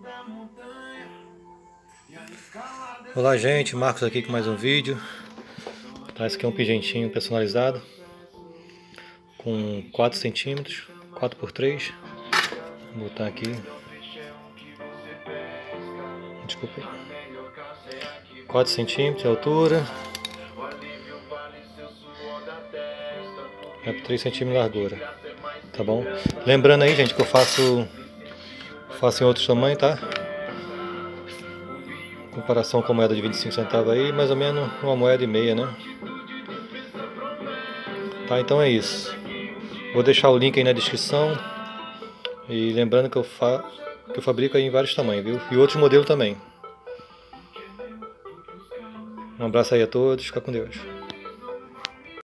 Olá gente, Marcos aqui com mais um vídeo. Esse aqui é um pingentinho personalizado com 4 centímetros, 4x3. Vou botar aqui. Desculpa aí. 4 centímetros de altura. É por 3 centímetros de largura. Tá bom? Lembrando aí, gente, que eu faço em outros tamanhos, tá? Comparação com a moeda de 25 centavos aí, mais ou menos uma moeda e meia, né? Tá, então é isso. Vou deixar o link aí na descrição. E lembrando que eu fabrico aí em vários tamanhos, viu? E outros modelos também. Um abraço aí a todos, fica com Deus.